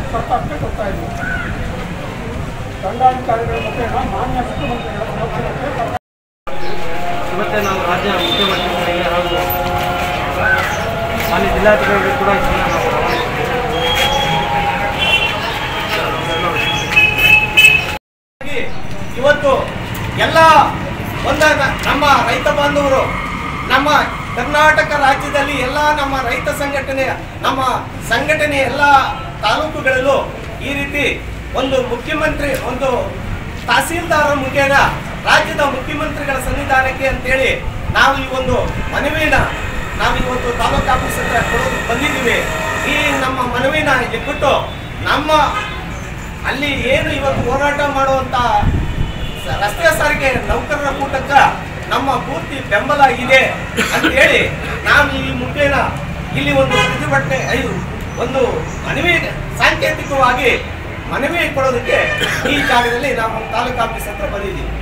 ಸರ್ಕಾರಕ್ಕೆ ಕೊಡ್ತಾ ಇದ್ದೀವಿ. ದಂಡಾಧಿಕಾರಿಗಳ ಮುಖೇನ ಮಾನ್ಯ ಮುಖ್ಯಮಂತ್ರಿಗಳ ಸಮಕ್ಷಮಕ್ಕೆ ಇವತ್ತೇ ನಾವು ರಾಜ್ಯ ಮುಖ್ಯಮಂತ್ರಿಗಳಿಗೆ ಹಾಗೂ ಮಾನ್ಯ ಜಿಲ್ಲಾಧಿಕಾರಿಗಳು ಕೂಡ ಇವತ್ತು ಎಲ್ಲ ನಮ್ಮ ರೈತ ಬಾಂಧವರು ನಮ್ಮ ಕರ್ನಾಟಕ ರಾಜ್ಯದಲ್ಲಿ ಎಲ್ಲ ನಮ್ಮ ರೈತ ಸಂಘಟನೆ ಎಲ್ಲ ತಾಲೂಕುಗಳಲ್ಲೂ ಈ ರೀತಿ ಒಂದು ಮುಖ್ಯಮಂತ್ರಿ ಒಂದು ತಹಸೀಲ್ದಾರ ಮುಖೇನ ರಾಜ್ಯದ ಮುಖ್ಯಮಂತ್ರಿಗಳ ಸನ್ನಿಧಾನಕ್ಕೆ ಅಂತೇಳಿ ನಾವು ಈ ಒಂದು ಮನವಿನ ನಾವು ಇವತ್ತು ತಾಲೂಕು ಆಫೀಸ್ ಹತ್ರ ಕೊಡೋದು ಬಂದಿದ್ದೀವಿ. ಈ ನಮ್ಮ ಮನವಿನ ಇಲ್ಲಿ ಕೊಟ್ಟು ನಮ್ಮ ಅಲ್ಲಿ ಏನು ಇವತ್ತು ಹೋರಾಟ ಮಾಡುವಂತ ರಸ್ತೆ ಸಾರಿಗೆ ನೌಕರರ ಕೂಟಕ್ಕೆ ನಮ್ಮ ಪೂರ್ತಿ ಬೆಂಬಲ ಇದೆ ಅಂತ ಹೇಳಿ ನಾನು ಈ ಮುಖೇನ ಇಲ್ಲಿ ಒಂದು ಪ್ರತಿಭಟನೆ ಒಂದು ಮನವಿ ಸಾಂಕೇತಿಕವಾಗಿ ಮನವಿ ಕೊಡೋದಕ್ಕೆ ಈ ಜಾಗದಲ್ಲಿ ನಾವು ತಾಲೂಕು ಆಫೀಸ್ ಹತ್ರ ಬಂದಿದ್ದೀವಿ.